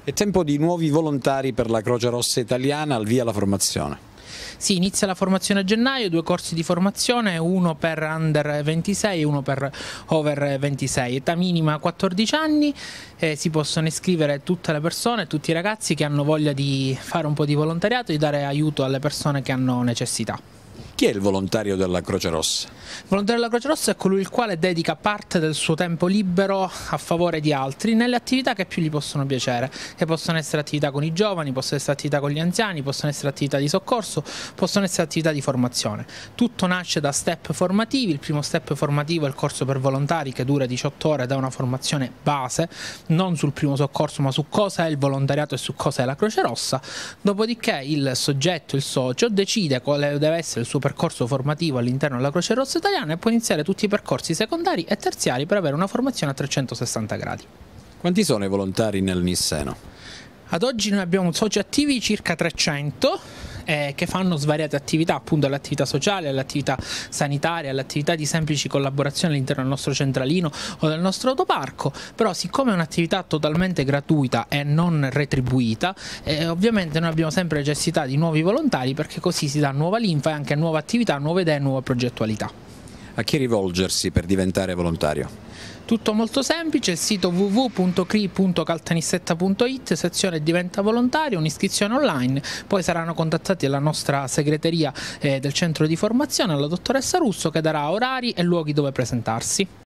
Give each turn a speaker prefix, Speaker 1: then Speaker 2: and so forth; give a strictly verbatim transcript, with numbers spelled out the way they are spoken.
Speaker 1: È tempo di nuovi volontari per la Croce Rossa Italiana, al via la formazione.
Speaker 2: Sì, inizia la formazione a gennaio, due corsi di formazione, uno per under ventisei e uno per over ventisei, età minima quattordici anni, eh, si possono iscrivere tutte le persone, tutti i ragazzi che hanno voglia di fare un po' di volontariato, di dare aiuto alle persone che hanno necessità.
Speaker 1: Chi è il volontario della Croce Rossa?
Speaker 2: Il volontario della Croce Rossa è colui il quale dedica parte del suo tempo libero a favore di altri nelle attività che più gli possono piacere, che possono essere attività con i giovani, possono essere attività con gli anziani, possono essere attività di soccorso, possono essere attività di formazione. Tutto nasce da step formativi. Il primo step formativo è il corso per volontari, che dura diciotto ore, da una formazione base, non sul primo soccorso ma su cosa è il volontariato e su cosa è la Croce Rossa. Dopodiché il soggetto, il socio, decide quale deve essere il suo percorso formativo all'interno della Croce Rossa Italiana e può iniziare tutti i percorsi secondari e terziari per avere una formazione a trecentosessanta gradi.
Speaker 1: Quanti sono i volontari nel Nisseno?
Speaker 2: Ad oggi noi abbiamo soci attivi circa trecento eh, che fanno svariate attività, appunto all'attività sociale, all'attività sanitaria, all'attività di semplici collaborazioni all'interno del nostro centralino o del nostro autoparco, però siccome è un'attività totalmente gratuita e non retribuita, eh, ovviamente noi abbiamo sempre necessità di nuovi volontari, perché così si dà nuova linfa e anche nuova attività, nuove idee, nuova progettualità.
Speaker 1: A chi rivolgersi per diventare volontario?
Speaker 2: Tutto molto semplice, il sito w w w punto c r i punto caltanissetta punto i t, sezione diventa volontario, un'iscrizione online, poi saranno contattati dalla nostra segreteria eh, del centro di formazione, la dottoressa Russo, che darà orari e luoghi dove presentarsi.